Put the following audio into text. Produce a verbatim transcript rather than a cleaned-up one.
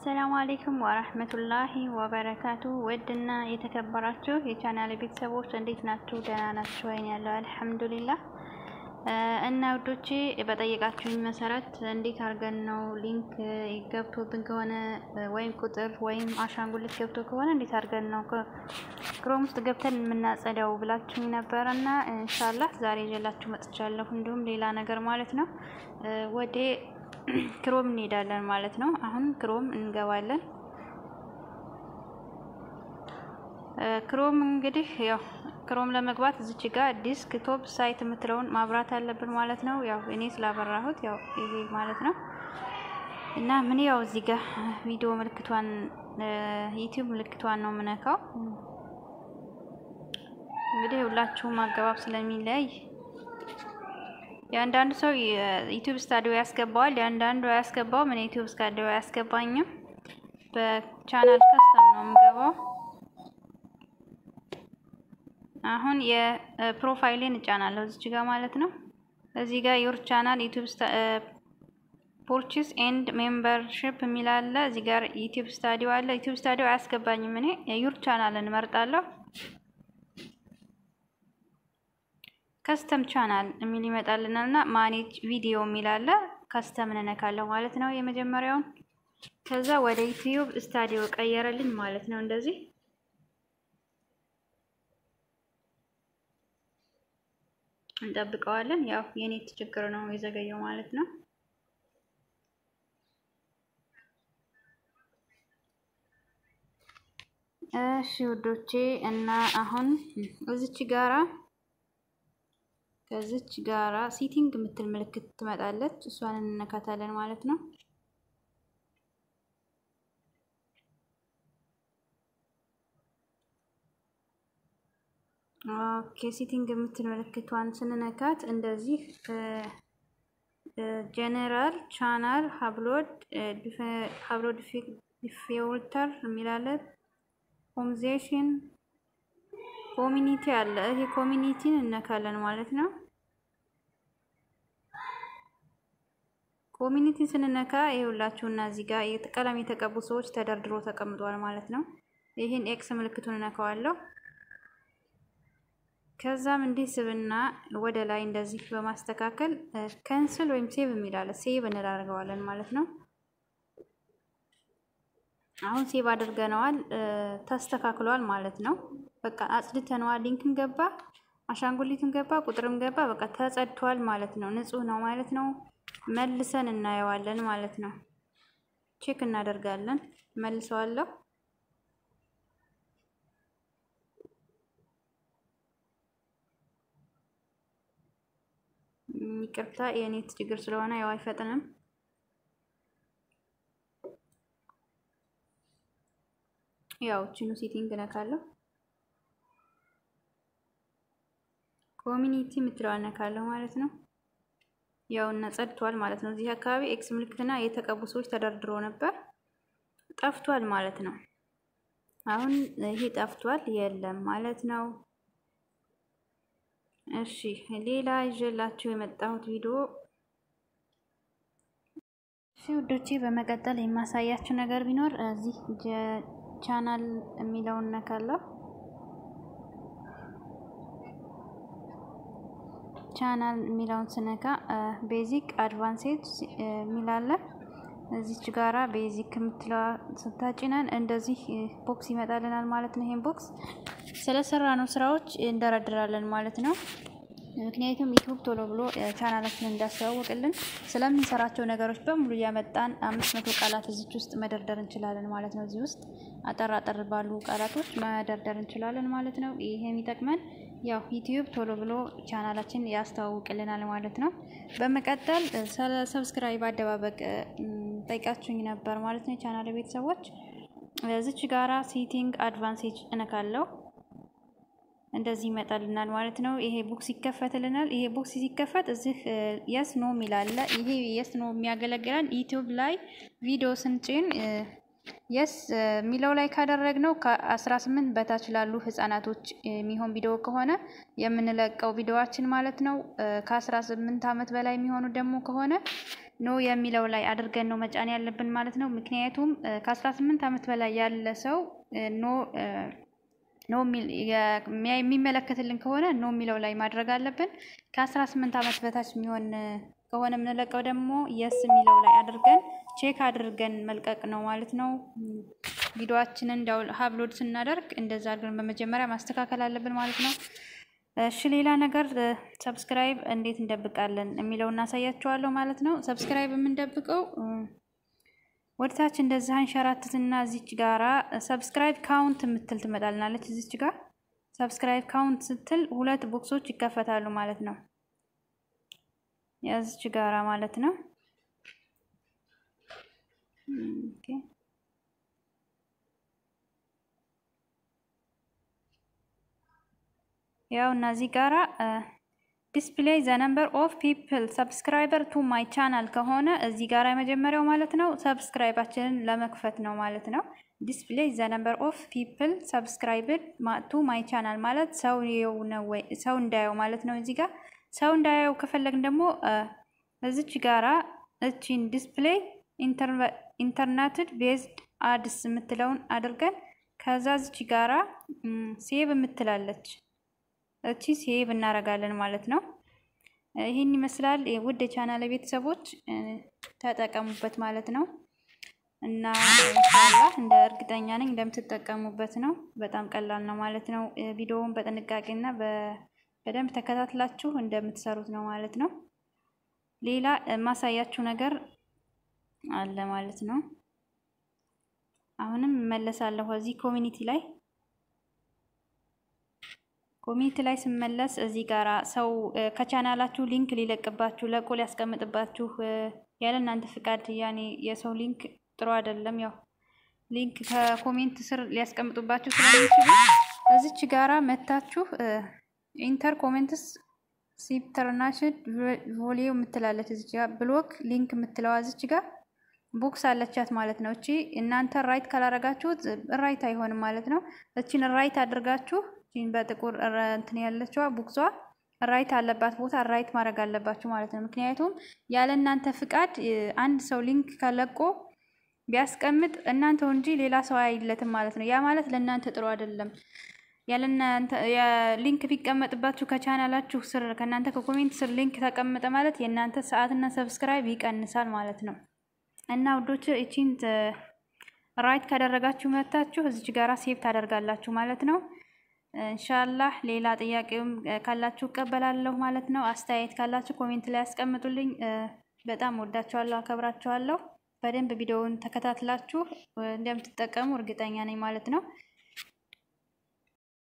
السلام عليكم ورحمة الله وبركاته. ودنا يتكبراتو የቻናሌ ቤተሰቦች እንዴት ናችሁ? ደህና ናችሁ ወይ? ያለው አልሐምዱሊላህ። እና ውዶቼ በጠየቃችሁኝ መሰረት እንዴት አድርገን ነው ሊንክ ይገብቶብን ከሆነ ወይም ቁጥር ወይም አሻንጉሊት ገብቶ ከሆነ እንዴት አድርገን ነው ክሮም ውስጥ ገብተን የምናጸዳው ብላችሁኝ ነበርና ኢንሻአላህ ዛሬ ይዤላችሁ መጥቻለሁ። እንዲሁም ሌላ ነገር ማለት ነው ወደ ክሮም እንሄዳለን ማለት ነው። አሁን ክሮም እንገባለን። ክሮም እንግዲህ ያው ክሮም ለመግባት እዚች ጋር ዲስክቶፕ ሳይት የምትለውን ማብራት አለብን ማለት ነው። ያው እኔ ስላበራሁት ያው ይሄ ማለት ነው። እና ምን ያው እዚህ ጋር ቪዲዮ ምልክቷን ዩቲዩብ ምልክቷን ነው የምነካው። እንግዲህ ሁላችሁም አገባብ ስለሚለይ ያንዳንዱ ሰው ዩቲዩብ ስቱዲዮ ያስገባዋል፣ ያንዳንዱ ያስገባው ምን ዩቲዩብ ስቱዲዮ ያስገባኝም በቻናል ከስተም ነው የምገባው። አሁን የፕሮፋይሌን እጫናለሁ እዚህ ጋር ማለት ነው። እዚህ ጋር ዩር ቻናል ዩቲዩብ ፐርቼስ ኤንድ ሜምበርሺፕ የሚል አለ። እዚህ ጋር ዩቲዩብ ስቱዲዮ አለ። ዩቲዩብ ስቱዲዮ አያስገባኝም። እኔ ዩር ቻናልን እመርጣለሁ። ከስተም ቻናል የሚል ይመጣልናልና ማኔጅ ቪዲዮ የሚል አለ። ከስተም እንነካለን ማለት ነው የመጀመሪያውን። ከዛ ወደ ዩቲዩብ ስቱዲዮ ቀየረልኝ ማለት ነው። እንደዚህ እንጠብቀዋለን። ያው የኔት ችግር ነው የዘገየው ማለት ነው። እሺ ውዶቼ እና አሁን እዚች ጋራ ከዚች ጋራ ሴቲንግ የምትል ምልክት ትመጣለች። እሷን እንነካታለን ማለት ነው። ኦኬ ሴቲንግ የምትል ምልክቷን ስንነካት እንደዚህ ጀነራል ቻናል አፕሎድ አፕሎድ ፊልተር የሚላለ ሆምዜሽን ኮሚኒቲ አለ። ይሄ ኮሚኒቲን እንነካለን ማለት ነው። ኮሚኒቲ ስንነካ ይኸውላችሁና እዚህ ጋር ቀለም የተቀቡ ሰዎች ተደርድሮ ተቀምጧል ማለት ነው። ይሄን ኤክስ ምልክቱን እነካዋለሁ። ከዛም እንዲህ ስብና ወደ ላይ እንደዚህ በማስተካከል ካንስል ወይም ሴቭ የሚላለ ሴቭ እንላርገዋለን ማለት ነው። አሁን ሴቭ አድርገነዋል፣ ተስተካክሏል ማለት ነው። በቃ አጽድተነዋል። ሊንክም ገባ፣ አሻንጉሊትም ገባ፣ ቁጥርም ገባ። በቃ ተጸድቷል ማለት ነው። ንጹህ ነው ማለት ነው። መልሰን እናየዋለን ማለት ነው። ቼክ እናደርጋለን። መልሰዋለሁ። ይቅርታ የኔት ችግር ስለሆነ ያው አይፈጥንም። ያው ቺኑ ሴቲንግ ነካለሁ። ኮሚኒቲ ምትለዋል ነካለሁ ማለት ነው። ያው እና ጸድቷል ማለት ነው። እዚህ አካባቢ ኤክስ ምልክትና የተቀቡ ሰዎች ተደርድሮ ነበር፣ ጠፍቷል ማለት ነው። አሁን ይሄ ጠፍቷል የለም ማለት ነው። እሺ ሌላ ይዤላችሁ የመጣሁት ቪዲዮ እሺ ውዶቼ በመቀጠል የማሳያችሁ ነገር ቢኖር እዚህ ቻናል የሚለውን ነካለሁ። ቻናል የሚለውን ስነካ ቤዚክ አድቫንስድ የሚላለ እዚች ጋራ ቤዚክ የምትለው ስታጭነን እንደዚህ ቦክስ ይመጣልናል ማለት ነው። ይሄን ቦክስ ስለሰራነው ስራዎች እንደረድራለን ማለት ነው። ምክንያቱም ዩቲዩብ ቶሎ ብሎ ቻናላችንን እንዳስተዋወቅልን ስለምንሰራቸው ነገሮች በሙሉ ያመጣን አምስት መቶ ቃላት እዚች ውስጥ መደርደር እንችላለን ማለት ነው። እዚህ ውስጥ አጠር አጠር ባሉ ቃላቶች መደርደር እንችላለን ማለት ነው። ይሄ የሚጠቅመን ያው ዩቲዩብ ቶሎ ብሎ ቻናላችንን ያስተዋውቅልናል ማለት ነው። በመቀጠል ስለ ሰብስክራይብ አደባበቅ ጠይቃችሁኝ ነበር ማለት ነው የቻናል ቤተሰቦች። እዚች ጋራ ሴቲንግ አድቫንስድ እነካለሁ። እንደዚህ ይመጣልናል ማለት ነው። ይሄ ቦክስ ይከፈትልናል። ይሄ ቦክስ ሲከፈት እዚህ የስ ኖ ሚላል። ይሄ የስ ኖ የሚያገለግለን ዩቲዩብ ላይ ቪዲዮ ስንጭን የስ ሚለው ላይ ካደረግነው ከ18 በታች ላሉ ህፃናቶች የሚሆን ቪዲዮ ከሆነ የምንለቀው ቪዲዮአችን ማለት ነው። ከ18 አመት በላይ የሚሆኑ ደግሞ ከሆነ ኖ የሚለው ላይ አድርገን ነው መጫን ያለብን ማለት ነው። ምክንያቱም ከ18 ዓመት በላይ ያለ ሰው ኖ ኖ የሚመለከትልን ከሆነ ኖ የሚለው ላይ ማድረግ አለብን። ከ18 ዓመት በታች የሚሆን ከሆነ የምንለቀው ደግሞ የስ የሚለው ላይ አድርገን ቼክ አድርገን መልቀቅ ነው ማለት ነው። ቪዲዮአችንን አፕሎድ ስናደርግ እንደዛ አድርገን በመጀመሪያ ማስተካከል አለብን ማለት ነው። እሺ ሌላ ነገር ሰብስክራይብ እንዴት እንደብቃለን የሚለው እናሳያችኋለሁ ማለት ነው። ሰብስክራይብ የምንደብቀው ወደታች እንደዛ አንሸራትትና እዚች ጋራ ሰብስክራይብ ካውንት የምትል ትመጣልናለች። እዚች ጋር ሰብስክራይብ ካውንት ስትል ሁለት ቦክሶች ይከፈታሉ ማለት ነው። ያዝች ጋራ ማለት ነው። ኦኬ ያው እና እዚህ ጋራ ዲስፕሌይ ዘ ነምበር ኦፍ ፒፕል ሰብስክራይበር ቱ ማይ ቻናል ከሆነ እዚህ ጋራ የመጀመሪያው ማለት ነው ሰብስክራይባችንን ለመክፈት ነው ማለት ነው። ዲስፕሌይ ዘ ነምበር ኦፍ ፒፕል ሰብስክራይብድ ቱ ማይ ቻናል ማለት ሰው ነው ወይ ሰው እንዳየው ማለት ነው። እዚህ ጋር ሰው እንዳየው ከፈለግን ደግሞ እዚች ጋራ እቺን ዲስፕሌይ ኢንተርኔት ቤዝድ አድስ የምትለውን አድርገን ከዛ እዚች ጋራ ሴቭ የምትላለች እቺ ሴቭ እናረጋለን ማለት ነው። ይሄን ይመስላል ውድ የቻናሌ ቤተሰቦች ተጠቀሙበት ማለት ነው። እና ኢንሻአላህ እንደ እርግጠኛ ነኝ እንደምትጠቀሙበት ነው። በጣም ቀላል ነው ማለት ነው። ቪዲዮውን በጥንቃቄና በደንብ ተከታትላችሁ እንደምትሰሩት ነው ማለት ነው። ሌላ ማሳያችሁ ነገር አለ ማለት ነው። አሁንም መለሳለሁ እዚህ ኮሚኒቲ ላይ ኮሚኒቲ ላይ ስመለስ እዚህ ጋራ ሰው ከቻናላችሁ ሊንክ ሊለቅባችሁ ለቆ ሊያስቀምጥባችሁ ያለ እናንተ ፍቃድ ያኔ የሰው ሊንክ ጥሩ አይደለም። ያው ሊንክ ከኮሜንት ስር ሊያስቀምጡባችሁ ስለሚችሉ እዚች ጋራ መታችሁ ኢንተር ኮሜንትስ ሲፕተርናሽድ ቮሊዩም ምትላለች እዚች ጋር ብሎክ ሊንክ ምትለው እዚች ጋር ቦክስ አለቻት ማለት ነው። እቺ እናንተ ራይት ካላረጋችሁት ራይት አይሆንም ማለት ነው። እቺን ራይት አድርጋችሁ እቺን በጥቁር እንትን ያለችው ቦክሷ ራይት አለባት ቦታ ራይት ማድረግ አለባችሁ ማለት ነው። ምክንያቱም ያለ እናንተ ፍቃድ አንድ ሰው ሊንክ ከለቆ ቢያስቀምጥ እናንተው እንጂ ሌላ ሰው አይለትም ማለት ነው። ያ ማለት ለእናንተ ጥሩ አይደለም። ያለናንተ ሊንክ ቢቀመጥባችሁ ከቻናላችሁ ስር ከናንተ ከኮሜንት ስር ሊንክ ተቀመጠ ማለት የናንተ ሰዓትና ሰብስክራይብ ይቀንሳል ማለት ነው። እና ውዶች እቺን ራይት ካደረጋችሁ መታችሁ እዚች ጋራ ሴቭ ታደርጋላችሁ ማለት ነው። ኢንሻአላህ ሌላ ጥያቄም ካላችሁ ቀበላለሁ ማለት ነው። አስተያየት ካላችሁ ኮሜንት ላይ አስቀምጡልኝ። በጣም ወዳችኋለሁ፣ አከብራችኋለሁ። በደንብ ቪዲዮውን ተከታትላችሁ እንደምትጠቀሙ እርግጠኛ ነኝ ማለት ነው።